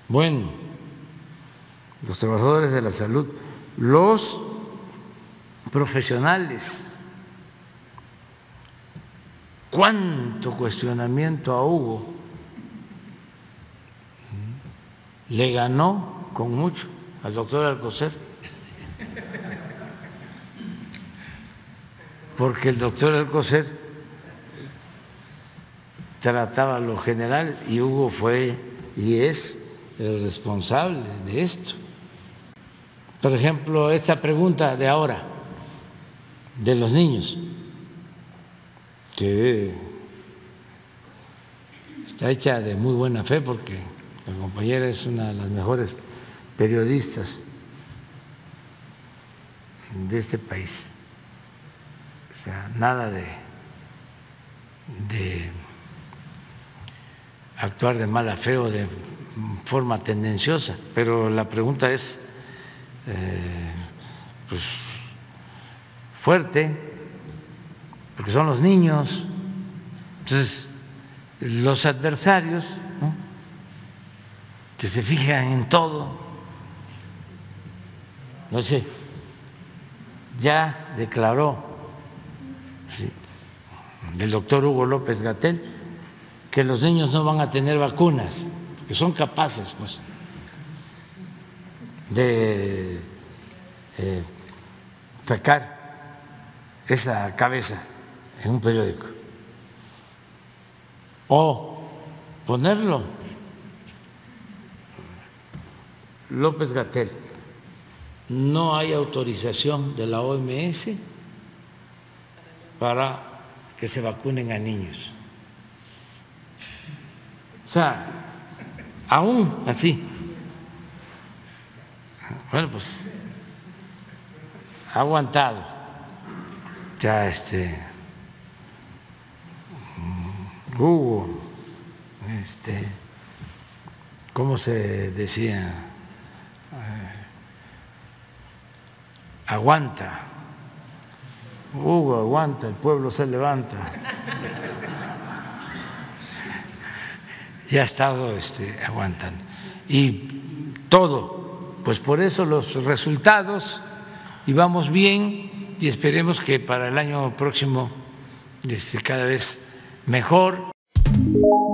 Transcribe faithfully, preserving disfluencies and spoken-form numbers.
Bueno, los trabajadores de la salud, los profesionales, cuánto cuestionamiento a Hugo, le ganó con mucho al doctor Alcocer, porque el doctor Alcocer trataba lo general y Hugo fue y es el responsable de esto. Por ejemplo, esta pregunta de ahora, de los niños, que está hecha de muy buena fe porque la compañera es una de las mejores periodistas de este país. O sea, nada de, de actuar de mala fe o de forma tendenciosa, pero la pregunta es eh, pues, fuerte, porque son los niños. Entonces, los adversarios, ¿no?, que se fijan en todo, no sé, ya declaró, sí, el doctor Hugo López-Gatell, que los niños no van a tener vacunas, que son capaces, pues, de eh, sacar esa cabeza en un periódico o ponerlo. López-Gatell, no hay autorización de la O M S para que se vacunen a niños. O sea, aún así, bueno, pues ha aguantado ya este Hugo, este, ¿cómo se decía? Eh, aguanta, Hugo aguanta, el pueblo se levanta. Ya ha estado este, aguantando. Y todo, pues por eso los resultados, y vamos bien, y esperemos que para el año próximo este, cada vez mejor.